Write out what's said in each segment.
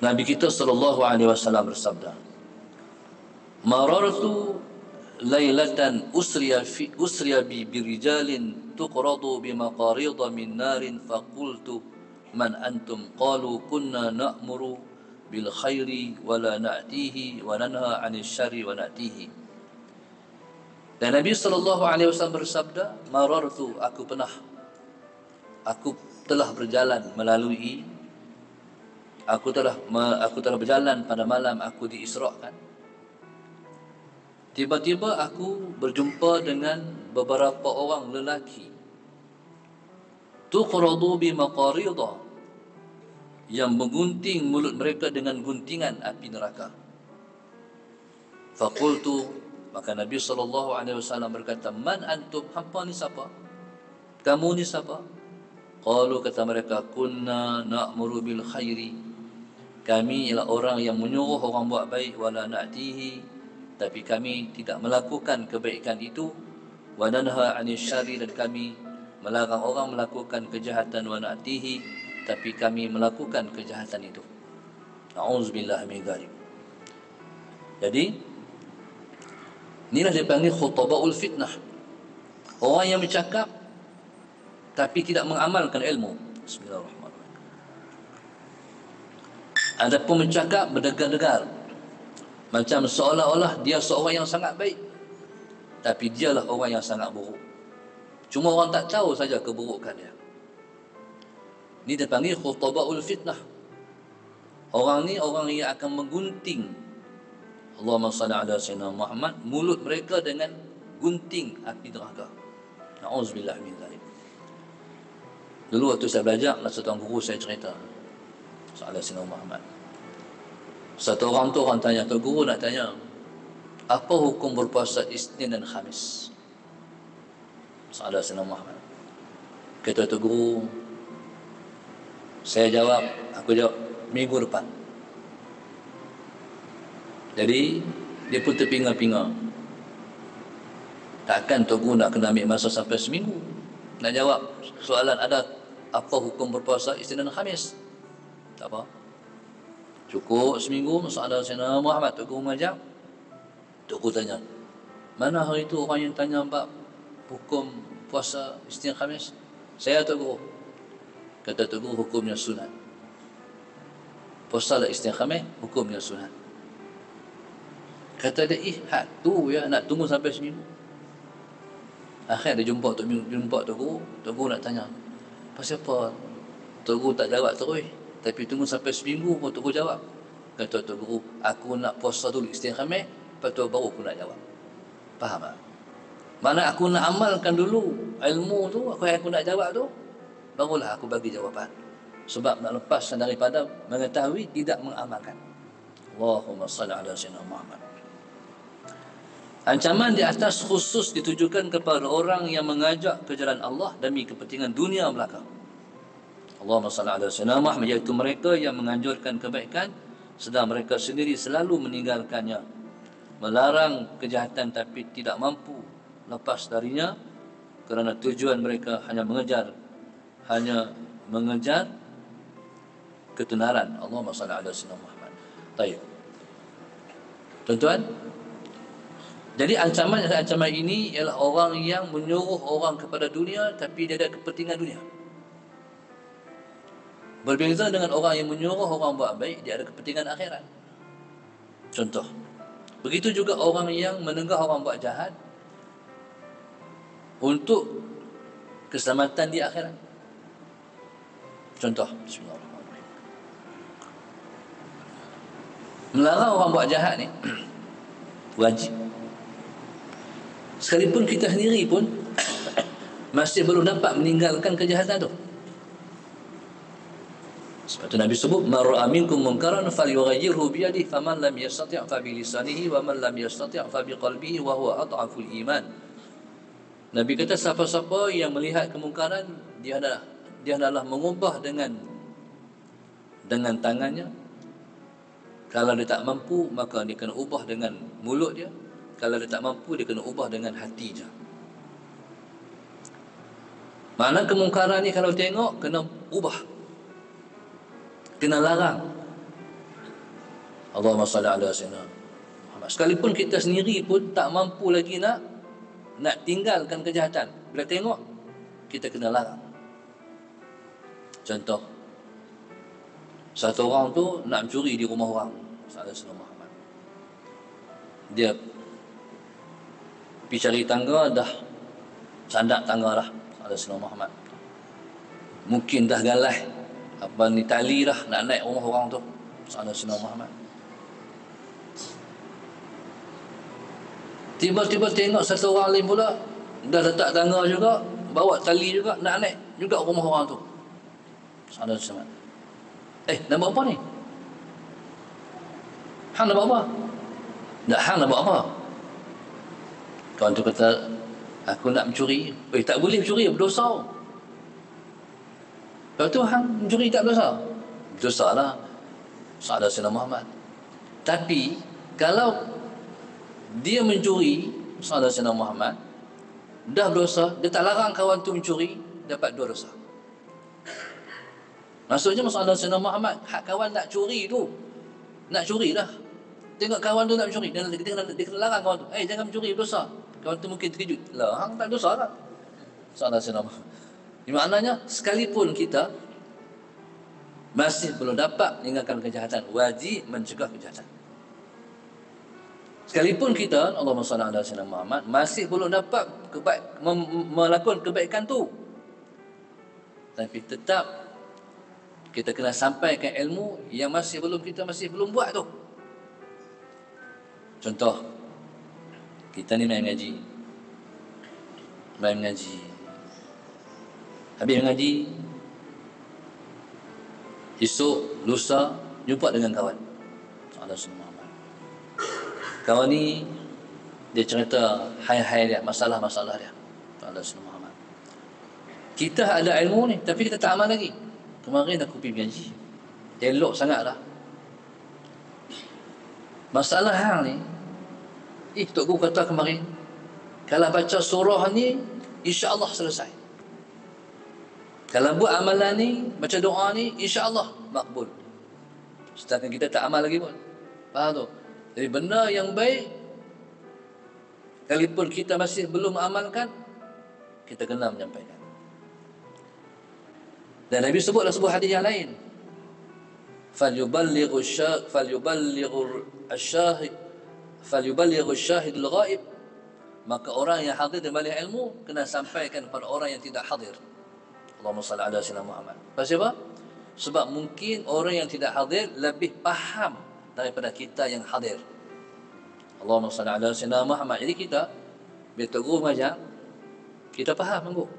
Nabi kita sallallahu alaihi wasallam bersabda, "Marartu lailatan usriya bi birijalin tuqradu bimaqarida min narin faqultu man antum qalu kunna na'muru bil khairi wa la na'tihi wa nanha 'anil syarri wa na'tihi." Dan Nabi sallallahu alaihi wasallam bersabda, "Marartu, aku telah berjalan melalui aku telah berjalan pada malam aku diisrakan. Tiba-tiba aku berjumpa dengan beberapa orang lelaki tuqradu bi maqarida, yang menggunting mulut mereka dengan guntingan api neraka. Faqultu, maka Nabi SAW berkata, man antum, hampa ni siapa? Kamu ni siapa? Qalu, kata mereka, kunna na'muru bil khairi, kami ialah orang yang menyuruh orang buat baik, wala na'tihi, tapi kami tidak melakukan kebaikan itu, wa nanha 'anil syarri, dan kami melarang orang melakukan kejahatan, wa na'tihi, tapi kami melakukan kejahatan itu. Na'udzubillah min dzalik. Jadi inilah dipanggil khutabaul fitnah, orang yang bercakap tapi tidak mengamalkan ilmu. Bismillahirrahmanirrahim. Adapun bercakap berdegar-degar, macam seolah-olah dia seorang yang sangat baik, tapi dialah orang yang sangat buruk. Cuma orang tak tahu saja keburukan dia. Ini dipanggil khutabaul fitnah. Orang ni orang yang akan menggunting, Allahumma salli ala sayyidina Muhammad, mulut mereka dengan gunting api neraka. Na'udzubillah min dzalik. Dulu waktu saya belajar, satu guru saya cerita soal sayyidina Muhammad. Satu orang tu, orang tanya, Tok Guru nak tanya, apa hukum berpuasa Isnin dan Khamis? Soal sayyidina Muhammad. Kata Tok Guru, aku jawab minggu depan. Jadi dia pun terpinga-pinga. Takkan Tok Guru nak kena ambil masa sampai seminggu nak jawab soalan ada apa hukum berpuasa Isnin dan Khamis? Tak apa, cukup seminggu. Soalan Sayyidina Muhammad, Tok Guru mengajar. Tok Guru tanya, mana hari itu orang yang tanya bab hukum puasa Isnin Khamis? Saya, Tok Guru. Kata Tok Guru, hukumnya sunat. Puasa Isnin Khamis hukumnya sunat. Kata dia, hak tu ya nak tunggu sampai seminggu. Akhir dia jumpa Tok Guru. Tok Guru nak tanya, pasal apa Tok Guru tak jawab terus, tapi tunggu sampai seminggu pun Tok Guru jawab? Kata Tok Guru, aku nak puasa dulu Isnin Khamis, lepas tu baru aku nak jawab. Faham tak? Mana aku nak amalkan dulu ilmu tu, aku nak jawab tu, barulah aku bagi jawapan. Sebab nak lepaskan daripada mengetahui tidak mengamalkan. Allahumma salli ala sayyidina Muhammad. Ancaman di atas khusus ditujukan kepada orang yang mengajak ke jalan Allah demi kepentingan dunia belaka. Allahumma salli ala sayyidina Muhammad, iaitu mereka yang menganjurkan kebaikan sedang mereka sendiri selalu meninggalkannya, melarang kejahatan tapi tidak mampu lepas darinya, kerana tujuan mereka hanya mengejar ketenaran. Allahumma salli ala sayyidina Muhammad. Baik, tuan-tuan, jadi ancaman ini ialah orang yang menyuruh orang kepada dunia tapi dia ada kepentingan dunia. Berbeza dengan orang yang menyuruh orang buat baik, dia ada kepentingan akhirat. Contoh, begitu juga orang yang menegah orang buat jahat untuk keselamatan di akhirat. Contoh, bismillahirrahmanirrahim, melarang orang buat jahat ni wajib, sekalipun kita sendiri pun masih belum dapat meninggalkan kejahatan tu. Sebab tu Nabi sebut, man ra'a minkum munkaran falyughayyirhu bi yadihi, faman lam yastati' fa bi lisanihi, wa man lam yastati' fa bi qalbihi, wa huwa adhaful iman. Nabi kata, siapa-siapa yang melihat kemungkaran, dia adalah mengubah dengan tangannya. Kalau dia tak mampu, maka dia kena ubah dengan mulut dia. Kalau dia tak mampu, dia kena ubah dengan hati je. Mana kemungkaran ni kalau tengok, kena ubah, kena larang. Allahumma salli ala sayyidina Muhammad. Sekalipun kita sendiri pun tak mampu lagi nak tinggalkan kejahatan. Bila tengok, kita kena larang. Contoh, satu orang tu nak mencuri di rumah orang, Sallallahu Alaihi Muhammad. Dia pergi cari tangga, dah sandak tangga dah, Sallallahu Alaihi Muhammad. Mungkin dah galai apa ni tali dah nak naik rumah orang tu, Sallallahu Alaihi Muhammad. Tiba-tiba tengok satu orang lain pula dah letak tangga juga, bawa tali juga, nak naik juga rumah orang tu, Sallallahu Alaihi Muhammad. Nak buat apa ni? Hang nak buat apa? Hang nak buat apa? Kawan tu kata, aku nak mencuri. Tak boleh mencuri, berdosa. Lepas tu hang mencuri tak berdosa? Berdosa lah, Sallallahu Muhammad. Tapi kalau dia mencuri, Sallallahu Muhammad, dah berdosa, dia tak larang kawan tu mencuri, dapat 2 dosa. Maksudnya Sallallahu Muhammad, hak kawan nak curi tu, nak curi lah. Tengok kawan tu nak mencuri, dia kena larang kawan tu, jangan mencuri, berdosa. Kawan tu mungkin terkejut, lah hang tak dosa lah, Sallallahu Muhammad. Ini maknanya sekalipun kita masih belum dapat meninggalkan kejahatan, wajib mencegah kejahatan. Sekalipun kita, Allahumma salli ala sayyidina Muhammad, masih belum dapat melakukan kebaikan tu, tapi tetap kita kena sampaikan ilmu yang masih belum buat tu. Contoh, kita ni main ngaji. Habis mengaji, esok, lusa, jumpa dengan kawan, Sallallahu Muhammad. Kawan ni, dia cerita hai-hai dia, masalah-masalah dia, Sallallahu Muhammad. Kita ada ilmu ni, tapi kita tak amal lagi. Kemarin aku pergi mengaji, elok sangatlah. Masalah hang ni, Tok Guru kata kemarin, kalau baca surah ni, insya-Allah selesai. Kalau buat amalan ni, baca doa ni, insya-Allah makbul. Sedangkan kita tak amal lagi pun. Faham tu? Jadi benda yang baik, sekalipun kita masih belum amalkan, kita kena menyampaikan. Dan Nabi sebutlah sebuah hadis yang lain, falyuballighu syahidul ghaib, maka orang yang hadir dan balik ilmu kena sampaikan kepada orang yang tidak hadir. Allahumma salli ala sayyidina Muhammad. Pasal apa? Sebab mungkin orang yang tidak hadir lebih faham daripada kita yang hadir. Allahumma salli ala sayyidina Muhammad. Jadi kita bila Tok Guru mengajar, kita faham manggu.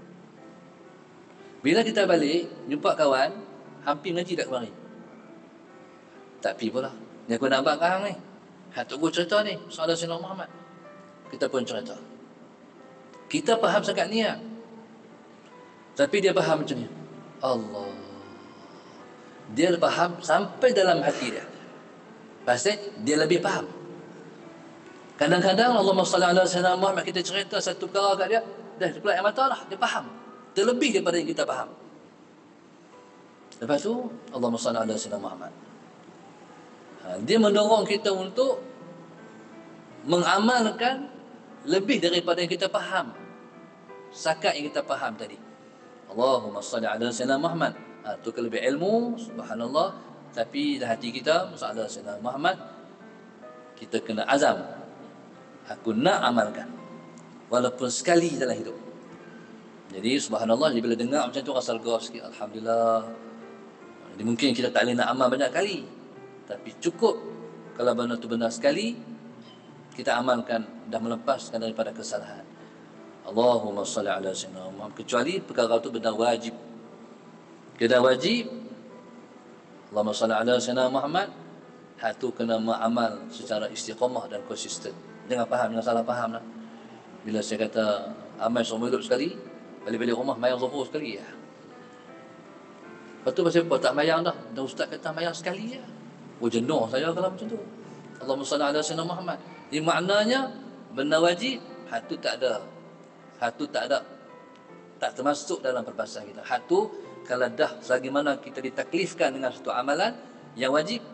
Bila kita balik jumpa kawan, hampir ngaji tak kemarin, tak pi pula. Ni aku nak buat kau ni, Tok Guru cerita ni, Sallallahu Alaihi Muhammad. Kita pun cerita. Kita faham sangat niat, tapi dia faham macam ni. Allah, dia faham sampai dalam hati dia. Pasal dia lebih faham. Kadang-kadang Allahumma salli ala sayyidina Muhammad, kita cerita satu perkara kat dia, dah pelak air mata lah, dia faham. Terlebih daripada yang kita faham. Lepas tu Allahumma salli ala sayyidina Muhammad. Dia mendorong kita untuk mengamalkan lebih daripada yang kita faham, sakat yang kita faham tadi. Allahumma salli ala sayyidina Muhammad. Tu lebih ilmu, subhanallah. Tapi dalam hati kita, sallallahu alaihi wasallam Muhammad, kita kena azam, aku nak amalkan walaupun sekali dalam hidup. Jadi subhanallah, bila dengar macam tu rasa lega sikit, alhamdulillah. Jadi mungkin kita tak boleh nak amal banyak kali, tapi cukup kalau benda tu benar sekali, kita amalkan, dah melepaskan daripada kesalahan. Allahumma salli ala sayyidina Muhammad. Kecuali perkara tu benar wajib. Kita wajib, Allahumma salli ala sayyidina Muhammad, hak tu kena mengamal secara istiqamah dan konsisten. Jangan faham, jangan salah faham lah. Bila saya kata amal seumur hidup sekali, balik-balik rumah mayang zuhur sekali ya. Lepas tu pasal apa tak mayang dah? Dan ustaz kata mayang sekali ya. Jenuh saya kalau macam tu. Allahumma salli ala sayyidina Muhammad. Jadi maknanya benda wajib, hak tu tak ada. Hak tu tak ada. Tak termasuk dalam perbahasan kita. Hak tu kalau dah selagi mana kita ditaklifkan dengan satu amalan yang wajib,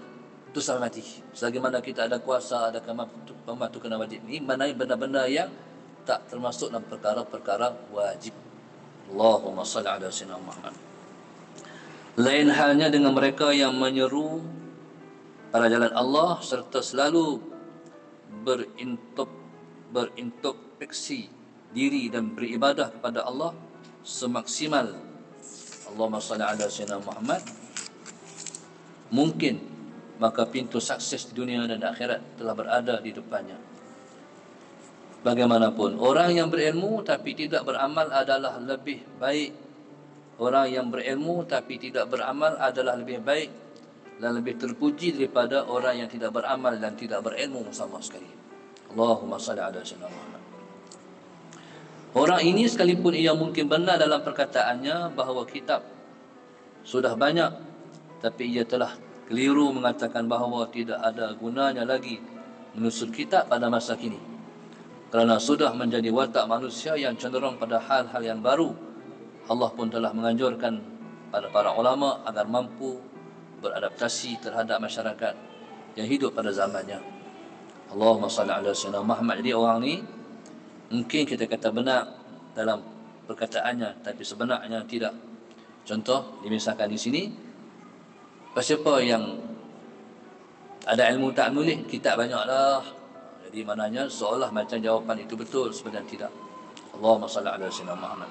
itu sampai mati. Selagi mana kita ada kuasa, ada pembantu kena wajib. Ini mana benda-benda yang tak termasuk dalam perkara-perkara wajib. Allahumma salli ala sayyidina Muhammad. Lain halnya dengan mereka yang menyeru pada jalan Allah serta selalu berintrospeksi diri dan beribadah kepada Allah semaksimal Allahumma salli ala sayyidina Muhammad mungkin, maka pintu sukses di dunia dan akhirat telah berada di depannya. Bagaimanapun, orang yang berilmu tapi tidak beramal adalah lebih baik. Orang yang berilmu tapi tidak beramal adalah lebih baik dan lebih terpuji daripada orang yang tidak beramal dan tidak berilmu sama sekali. Allahumma salli ala sayyidina Muhammad. Orang ini sekalipun ia mungkin benar dalam perkataannya bahawa kitab sudah banyak, tapi ia telah keliru mengatakan bahawa tidak ada gunanya lagi menyusun kitab pada masa kini, kerana sudah menjadi watak manusia yang cenderung pada hal-hal yang baru. Allah pun telah menganjurkan pada para ulama agar mampu beradaptasi terhadap masyarakat yang hidup pada zamannya. Allahumma salli ala sayyidina Muhammad. Jadi orang ni mungkin kita kata benar dalam perkataannya, tapi sebenarnya tidak. Contoh dimisalkan di sini, siapa yang ada ilmu tak menulis, kitab banyaklah. Jadi maknanya seolah macam jawapan itu betul, sebenarnya tidak. Allahumma salli ala sayyidina Muhammad.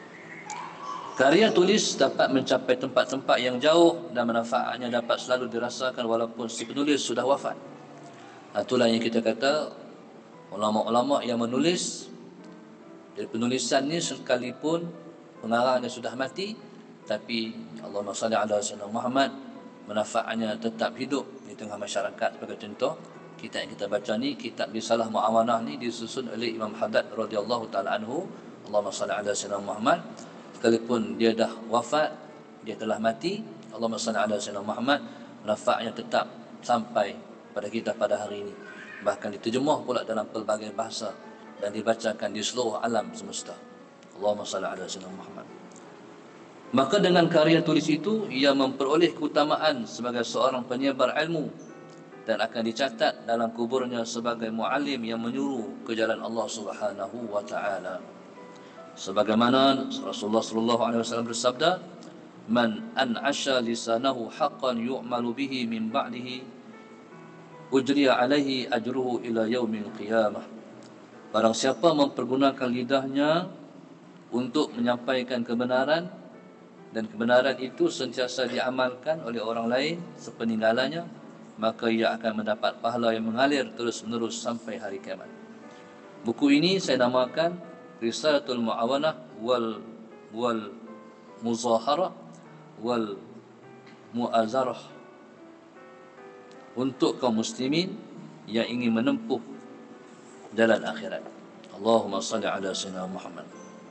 Karya tulis dapat mencapai tempat-tempat yang jauh dan manfaatnya dapat selalu dirasakan walaupun si penulis sudah wafat. Itulah yang kita kata ulama-ulama yang menulis, dari penulisan ni sekalipun pengarangnya sudah mati, tapi Allahumma salli ala sayyidina Muhammad, manfaatnya tetap hidup di tengah masyarakat. Sebagai contoh, kitab yang kita baca ni, kitab Risalah Muawanah ni disusun oleh Imam Haddad radhiyallahu taala anhu. Allahumma salli ala sayyidina Muhammad. Sekalipun dia dah wafat, dia telah mati, Allahumma salli ala sayyidina Muhammad, manfaatnya tetap sampai pada kita pada hari ini. Bahkan diterjemah pula dalam pelbagai bahasa dan dibacakan di seluruh alam semesta. Allahumma salli ala sayyidina Muhammad. Maka dengan karya tulis itu, ia memperoleh keutamaan sebagai seorang penyebar ilmu dan akan dicatat dalam kuburnya sebagai muallim yang menyuruh ke jalan Allah Subhanahu wa taala. Sebagaimana Rasulullah sallallahu alaihi wasallam bersabda, "Man an'asha lisanahu haqqan yu'malu bihi min ba'dihi ujriya alaihi ajruhu ila yaumil qiyamah." Barang siapa mempergunakan lidahnya untuk menyampaikan kebenaran dan kebenaran itu sentiasa diamalkan oleh orang lain sepeninggalannya, maka ia akan mendapat pahala yang mengalir terus-menerus sampai hari kiamat. Buku ini saya namakan Risalatul Muawanah wal Muzaharah wal Mu'azarah, untuk kaum muslimin yang ingin menempuh jalan akhirat. Allahumma salli ala sayyidina Muhammad.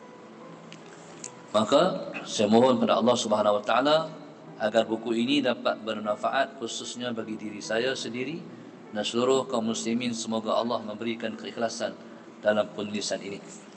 Maka saya mohon pada Allah Subhanahu wa taala agar buku ini dapat bermanfaat khususnya bagi diri saya sendiri dan seluruh kaum muslimin. Semoga Allah memberikan keikhlasan dalam penulisan ini.